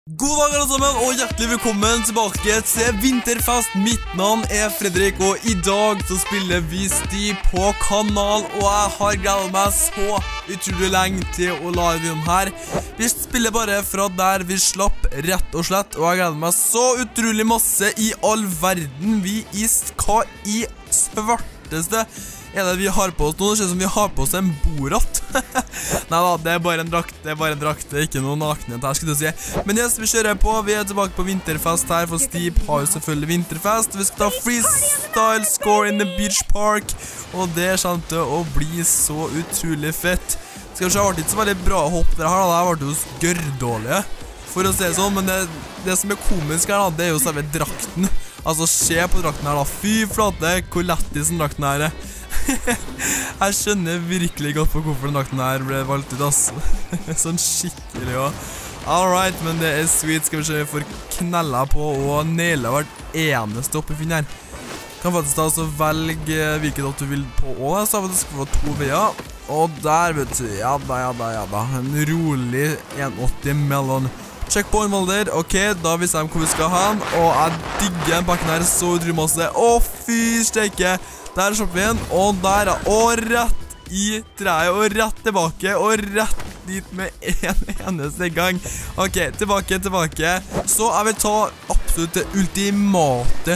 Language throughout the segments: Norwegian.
God dag alle sammen, og hjertelig velkommen tilbake til Vinterfest. Mitt navn er Fredrik, og i dag så spiller vi Steep på kanal, og jeg har gledet meg så utrolig lenge til å lage videoen her. Vi spiller bare fra der vi slapp, rett og slett, og jeg gleder meg så utrolig masse i all verden. Hva i svarteste er det vi har på oss nå? Det ser ut som vi har på oss en borat. Neida, det er bare en drakt, det er ikke noe nakenhet her, skulle jeg si. Men yes, vi kjører på, vi er tilbake på vinterfest her, for Steep har jo selvfølgelig vinterfest. Vi skal ta freestyle score in the beach park, og det kommer til å bli så utrolig fett. Skal vi se, det ble ikke så veldig bra hopp der her, det ble jo skørrdårlige, for å si det sånn, men det som er komisk her da, det er jo selve drakten. Altså, se på drakten her da, fy flate, hvor lettis den drakten her er. Jeg skjønner virkelig godt på hvorfor den drakten her ble valgt ut, ass. Sånn skikkelig, ja. Alright, men det er sweet. Skal vi se, vi får knella på og naila hvert eneste opp i finner her. Kan faktisk da også velge hvilket opp du vil på også, så faktisk få 2 veier. Og der, vet du, ja da. En rolig 180 mellom. Checkpoint valder, ok, da viser jeg hvor vi skal ha den. Og jeg digger den pakken her så utrolig masse. Å, fy steike. Der slipper vi inn, og der, og rett i treet, og rett tilbake, og rett dit med en eneste gang. Ok, tilbake. Så jeg vil ta absolutt det ultimate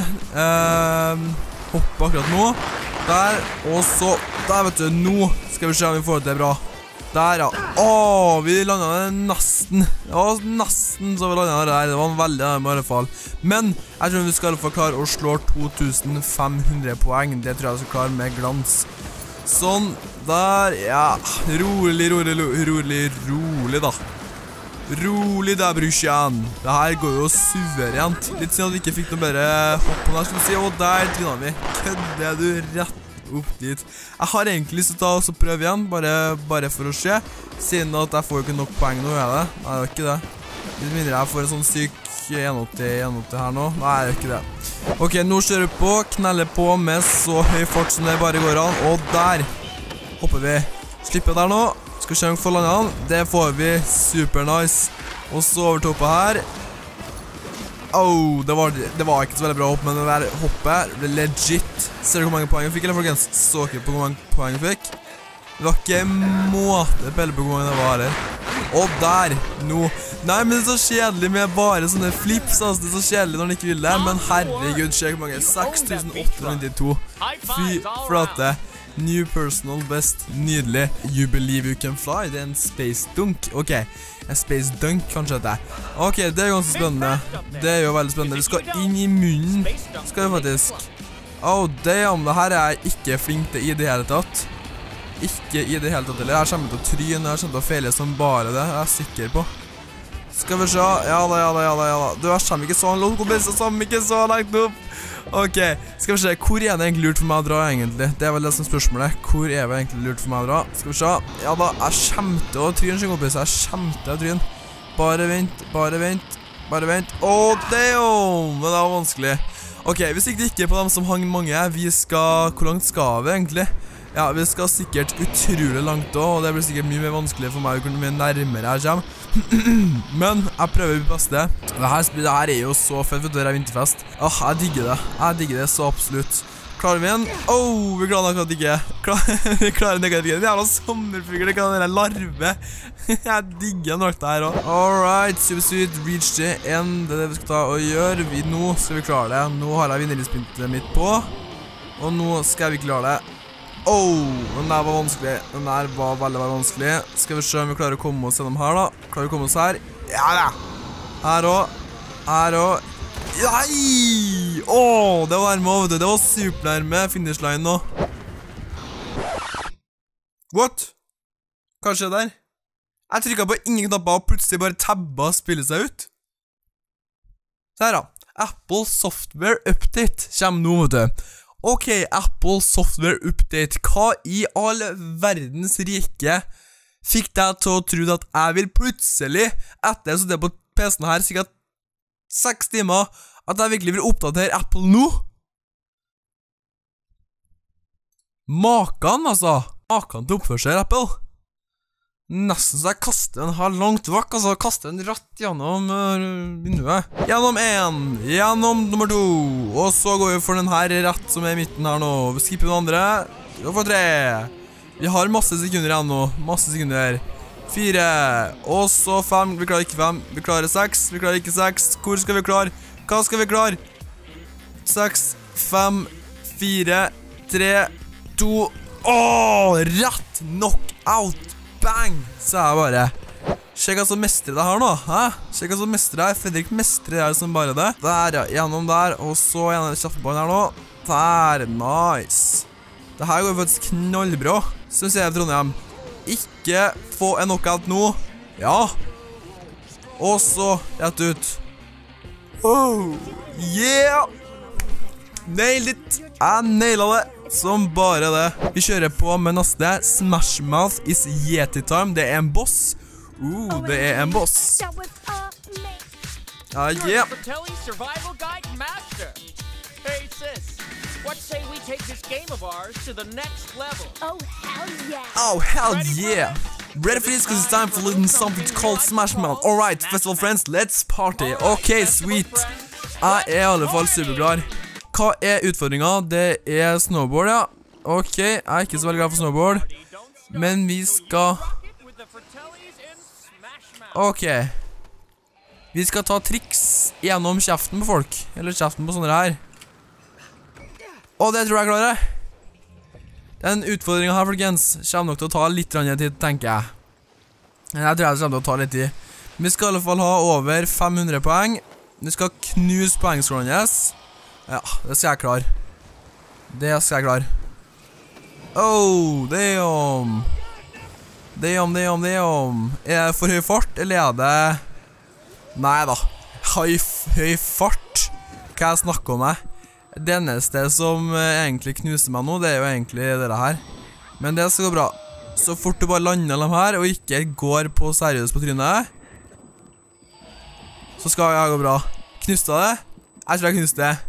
hoppet akkurat nå. Der, og så, der vet du, nå skal vi se om vi får det bra. Der, ja. Åh, vi landet det nesten. Ja, nesten så vi landet det der. Det var veldig nærmere i hvert fall. Men jeg tror vi skal få klare å slå 2500 poeng. Det tror jeg vi skal klare med glans. Sånn, der, ja. Rolig da. Rolig der, brusjan. Det her går jo suverent. Litt siden at vi ikke fikk noe bedre hopp på der, skal vi si. Og der trynet vi. Kødder du rett opp dit. Jeg har egentlig lyst til å ta og prøve igjen, bare for å se, siden at jeg får ikke nok poeng nå, gjør jeg det? Nei, det er ikke det. Litt mindre jeg får en sånn syk 180 her nå. Nei, det er ikke det. Ok, nå kjører vi på, kneller på med så høy fart som det bare går an, og der hopper vi. Slipper der nå. Skal vi se om vi får landet den. Det får vi. Super nice. Og så over til hoppet her. Oh, det var ikke så veldig bra hopp, men det der hoppet ble legit. Ser du hvor mange poeng jeg fikk, eller folkens? Så ikke på hvor mange poeng jeg fikk. Det var ikke måte på hvor mange det var her. Og der, nå. Nei, men det er så kjedelig med bare sånne flips, altså. Det er så kjedelig når den ikke vil det, men herregud, se hvor mange. 6892. Fy flate. New personal best. Nydelig. You believe you can fly. Det er en space dunk. Ok, en space dunk kanskje det. Ok, det er ganske spennende. Det er jo veldig spennende. Du skal inn i munnen. Skal du faktisk. Oh damn, det her er jeg ikke flink til i det hele tatt. Ikke i det hele tatt, eller jeg kommer til å tryne. Jeg kommer til å feile som bare det. Jeg er sikker på. Skal vi se. Ja da. Du, jeg kommer ikke så langt opp. Jeg kommer ikke så langt opp. Ok, skal vi se, hvor er det egentlig lurt for meg å dra egentlig? Det er vel det som spørsmålet. Hvor er det egentlig lurt for meg å dra? Skal vi se, ja da, jeg kommer til å tryne, jeg kommer til å tryne. Bare vent. Åh, damn, men det var vanskelig. Ok, vi sikter ikke på dem som hang mange. Hvor langt skal vi egentlig? Ja, vi skal sikkert utrolig langt også, og det blir sikkert mye mer vanskelig for meg, hvor mye nærmere jeg kommer. Men jeg prøver mitt beste. Det her er jo så fett, vet du, det er vinterfest. Åh, jeg digger det så absolutt. Klarer vi en? Åh, vi klarer akkurat ikke. Vi klarer den akkurat ikke. Det er noe sommerfugl, det kan være larve. Jeg digger den drakta her også. Alright, super, reach the end. Det er det vi skal ta og gjøre. Nå skal vi klare det. Nå har jeg vinnerlispintet mitt på. Og nå skal vi klare det. Åh, den der var vanskelig. Den der var veldig vanskelig. Skal vi se om vi klarer å komme oss gjennom her da. Klarer vi å komme oss her? Ja da! Her også. Nei! Åh, det var nærme, vet du. Det var supernærme finishline nå. What? Hva skjer der? Jeg trykket på ingen knapper og plutselig bare tabba og spille seg ut. Så her da. Apple Software Update kommer nå, vet du. Ok, Apple Software Update. Hva i all verdens rike fikk deg til å tro at jeg vil plutselig, etter så det på PC-en her, sikkert 6 timer, at jeg virkelig vil oppdatere Apple nå? Makan, altså. Makan til oppførsel, Apple. Nesten så jeg kaster den her langt vekk, altså kaster den rett gjennom vinduet. Gjennom 1, gjennom nummer 2, og så går vi for den her rett som i midten her nå. Vi skipper den andre, og for 3. Vi har masse sekunder igjen nå, masse sekunder. 4, og så 5, vi klarer ikke 5, vi klarer 6, vi klarer ikke 6. Hvor skal vi klare? Hva skal vi klare? 6, 5, 4, 3, 2, rett knockout! Bang! Så er jeg bare. Sjekk hva som mestrer det her nå, hæ? Sjekk hva som mestrer det her. Fredrik mestrer det her som bare det. Der, ja. Gjennom der, og så gjennom kjappebånd her nå. Der, nice. Det her går faktisk knallbra, synes jeg, Trondheim. Ikke få en knockout nå. Ja. Og så rett ut. Oh, yeah! Nailed it! Jeg nailet det. Som bare det. Vi kjører på med neste. Smash Mouth is Yeti time. Det er en boss. Det er en boss. Ja, yeah. Hey sis, what say we take this game of ours to the next level? Oh hell yeah! Oh hell yeah! Ready for this because it's time for little something called Smash Mouth. Alright, festival friends, let's party. Okay, sweet. Jeg er i alle fall superklar. Hva er utfordringen? Det er snowboard, ja. Ok, jeg er ikke så veldig glad for snowboard. Men vi skal... Ok. Vi skal ta triks gjennom kjeften på folk. Eller kjeften på sånne her. Og det tror jeg klarer. Den utfordringen her, folkens, kommer nok til å ta litt tid, tenker jeg. Jeg tror jeg kommer til å ta litt tid. Vi skal i alle fall ha over 500 poeng. Vi skal knuse poengskålen, yes. Ja, det skal jeg klare. Det skal jeg klare. Oh, damn. Damn. Er det for høy fart, eller er det... Nei da. Høy fart. Hva jeg snakker om her? Det eneste som egentlig knuser meg nå, det er jo egentlig det her. Men det skal gå bra. Så fort du bare lander dem her, og ikke går på seriøst på trynet, så skal jeg gå bra. Knuste det? Jeg tror jeg knuste det.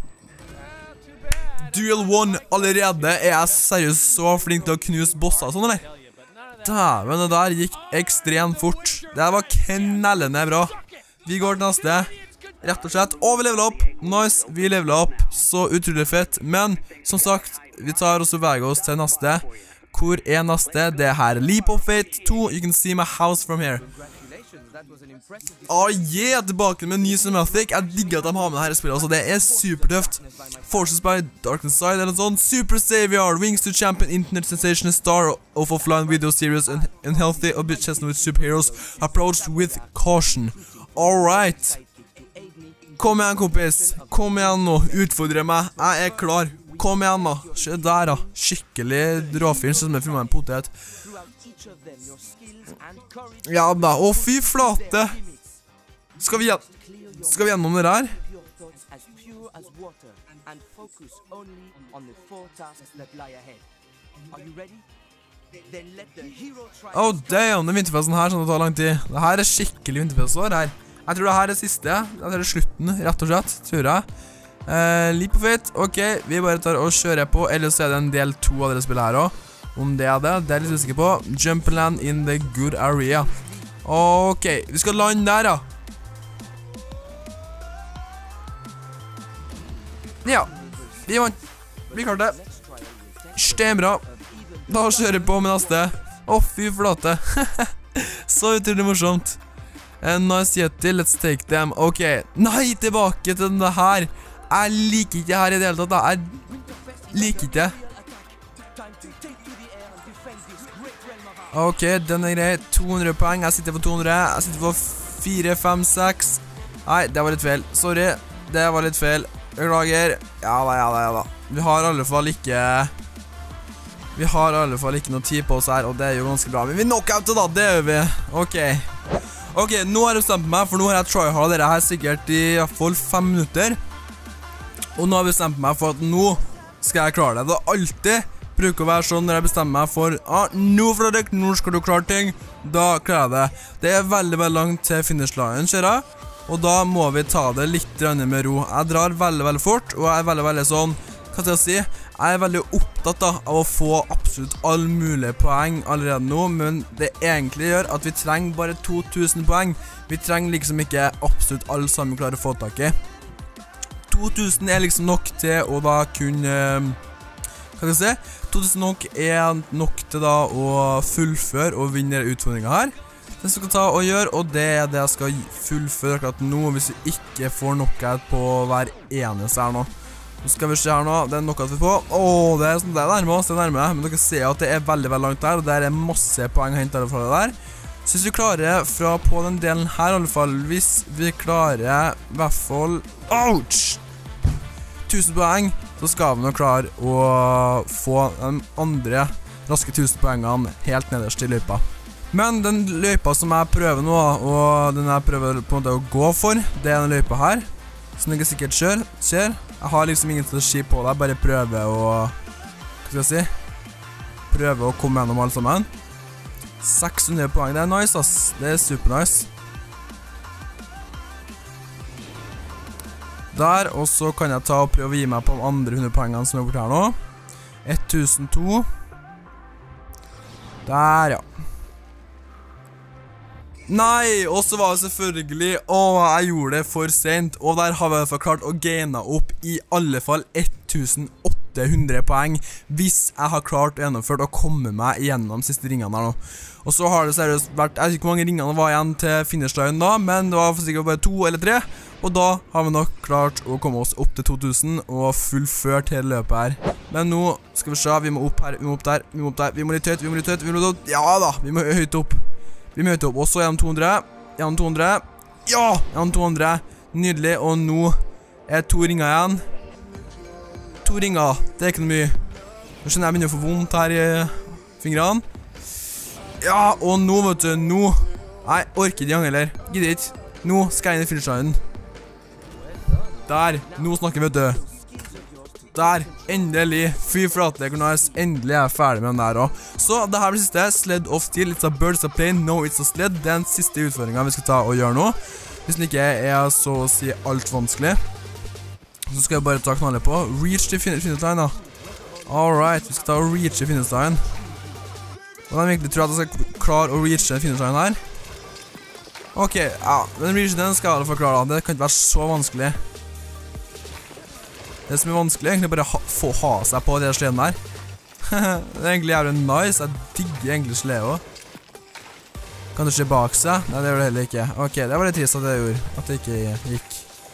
Duel 1 allerede. Er jeg seriøst så flink til å knuse bosser sånn, eller? Men det der gikk ekstremt fort. Det var knellende bra. Vi går til neste. Rett og slett. Og vi leveler opp. Nice, vi leveler opp. Så utrolig fett. Men, som sagt, vi tar oss og beveger oss til neste. Hvor er neste? Det er her. Leap of Fate 2. You can see my house from here. Oh yeah, tilbake med ny Cinematic. Jeg digger at de har med dette spillet, altså det er supertøft. Forces by Darkness Side eller sånn. Super Savior, Wings to Champion, Internet Sensation, Star of Offline Video Series, Unhealthy Obsession with Superheroes, Approached with Caution. Alright. Kom igjen, kompis. Kom igjen nå, utfordre meg. Jeg er klar. Kom igjen da. Se der da. Skikkelig råfyr, som er filmet en potet. Ja da, å fy flate. Skal vi gjennom det her? Oh damn, den vinterfesten her sånn det tar lang tid. Det her er skikkelig vinterfestår her. Jeg tror det her er siste. Det her er slutten, rett og slett, tror jeg. Leap of Fate, ok, vi bare tar og kjører på. Ellers er det en del 2 av dere spillet her også. Om det er det, det er jeg litt usikker på. Jumpland in the good area. Ok, vi skal lande der da. Ja, vi vant. Vi klarte det. Stembra. Da kjører vi på med neste. Å, fy flate. Så utrolig morsomt. Nice Yeti, let's take them. Ok, nei, tilbake til den her. Jeg liker ikke her i det hele tatt da. Jeg liker ikke. Ok, den er grei. 200 poeng. Jeg sitter på 200. Jeg sitter på 4, 5, 6. Nei, det var litt feil. Sorry, det var litt feil. Beklager. Ja da. Vi har i alle fall ikke noe tid på oss her, og det er jo ganske bra. Men vi knockoutet da, det gjør vi. Ok, nå har jeg bestemt meg, for nå har jeg tryhardet dere her sikkert i hvert fall 5 minutter. Og nå har jeg bestemt meg for at nå skal jeg klare det. Det er alltid bruker å være sånn når jeg bestemmer meg for nå Fredrik, nå skal du klare ting. Da klarer jeg det. Det er veldig, veldig langt til finishline, ser jeg. Og da må vi ta det litt med ro. Jeg drar veldig, veldig fort, og jeg er veldig, veldig sånn, hva skal jeg si? Jeg er veldig opptatt opptatt da, av å få absolutt alle mulige poeng allerede nå, men det egentlig gjør at vi trenger bare 2000 poeng. Vi trenger liksom ikke absolutt alle sammen klare å få tak i. 2000 liksom nok til å da kunne, hva skal jeg si? 2000 nok til da å fullføre og vinne utfordringen her. Det skal ta og gjøre, og det det jeg skal fullføre akkurat nå, hvis vi ikke får noe på hver eneste her nå. Nå skal vi se her nå, det noe vi får. Det er nærme oss, det er nærme. Men dere ser at det er veldig, veldig langt der, og det er masse poeng å hente fra det der. Så hvis vi klarer fra på den delen her i alle fall, hvis vi klarer i hvert fall, 1000 poeng, så skal vi nå klare å få de andre raske 1000 poengene helt nederst i løypa. Men den løypa som jeg prøver nå, og den jeg prøver på en måte å gå for, det er den løypa her, som jeg sikkert ser. Jeg har liksom ingen strategi på det, jeg bare prøver å, hva skal jeg si, prøver å komme gjennom alle sammen. 600 poeng, det er nice ass, det er super nice. Der, og så kan jeg ta og prøve å gi meg på de andre 100 poengene som er borte her nå. 1002. Der, ja. Nei, og så var det selvfølgelig, jeg gjorde det for sent, og der har vi i hvert fall klart å gaine opp i alle fall 1800 poeng, hvis jeg har klart å gjennomføre og komme meg gjennom de siste ringene her nå. Og så har det seriøst vært, jeg vet ikke hvor mange ringene det var igjen til finishline da, men det var sikkert bare 2 eller 3, og da har vi nok klart å komme oss opp til 2000 og fullført hele løpet her. Men nå skal vi se, vi må opp her, vi må opp der, vi må opp der, vi må litt høyt, ja da, vi må høyt opp. Vi må høyt opp, og så gjennom 200, gjennom 200, ja, gjennom 200, nydelig, og nå er 2 ringer igjen. 2 ringer, det er ikke noe mye. Nå skjønner jeg begynner å få vondt her i fingrene. Ja, og nå vet du, nå, nei, orker ikke heller, gidder ikke. Nå skal jeg inn i finishline. Der, nå snakker vi, vet du. Der, endelig, fy flate, det er nice, endelig er jeg ferdig med den der også. Så det her blir siste, sled of steel, it's a bird, it's a plane, no it's a sled. Det er den siste utfordringen vi skal ta og gjøre nå. Hvis den ikke er så å si alt vanskelig. Så skal jeg bare ta knallet på, reach til finishline da. Alright, vi skal ta og reach til finishline. Og jeg virkelig tror at jeg skal klare å reach til finishline her. Ok, ja, den reach den skal jeg forklare da, det kan ikke være så vanskelig. Det som er vanskelig er egentlig bare få ha seg på det sleden der. Det er egentlig jævlig nice, jeg digger egentlig slede også. Kan det skje bak seg? Nei, det gjør det heller ikke. Ok, det var litt trist at det gjorde, at det ikke gikk.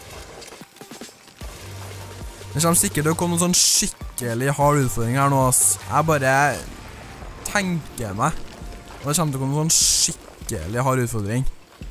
Det kommer sikkert til å komme noen sånn skikkelig hard utfordring her nå, ass. Jeg bare tenker meg, og det kommer til å komme noen sånn skikkelig hard utfordring.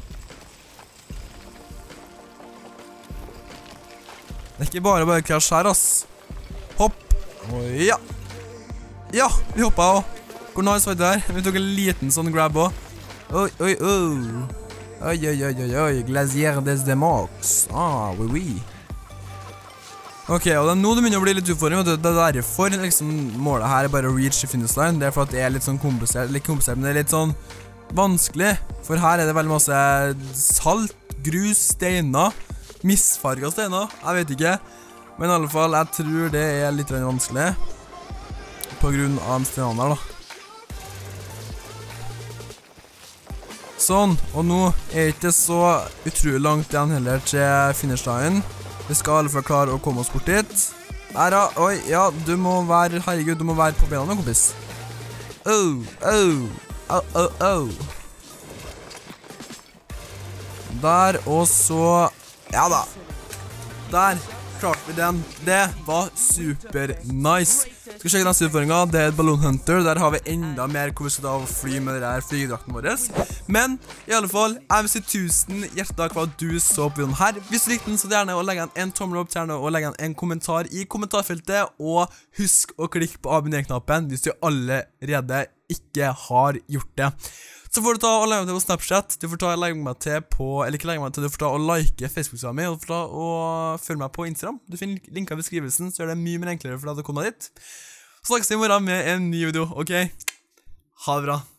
Det er ikke bare krasj her, ass. Hopp. Og ja. Ja, vi hoppet også. Hvor nice var det der? Vi tok en liten sånn grab også. Oi, oi, oi. Oi, oi, oi, oi, oi. Glacier des Demox. Oui, oui. Ok, og det er nå det begynner å bli litt utfordring. Det er derfor liksom, målet her er bare å reach the finish line. Det er for at det er litt sånn komplisert, men det er litt sånn vanskelig. For her er det veldig masse salt, grus, steiner. Misfarget steiner, jeg vet ikke. Men i alle fall, jeg tror det er litt vanskelig. På grunn av de steinene der da. Sånn, og nå er det ikke så utrolig langt igjen heller til finishline. Vi skal i alle fall klare å komme oss bort dit. Der da, oi, ja, du må være, herregud, du må være på bena nå, kompis. Der, og så, ja da. Der, klarte vi den. Det var super nice. Skal vi sjekke neste utfordringen, det er Balloon Hunter. Der har vi enda mer hvor vi skal da fly med det der flygedrakten vår. Men i alle fall, jeg vil si 1000 hjertelig takk for at du så på videoen her. Hvis du likte den, så gjerne å legge en tommel opp, gjerne å legge en kommentar i kommentarfeltet, og husk å klikke på abonner-knappen hvis du allerede ikke har gjort det. Så får du ta og legge meg til på Snapchat, du får ta og legge meg til på, eller ikke legge meg til, du får ta og like Facebook-siden min, og du får ta og følge meg på Instagram. Du finner linker i beskrivelsen, så gjør det mye mer enklere for deg å komme dit. Så snakkes vi i morgen med en ny video, ok? Ha det bra.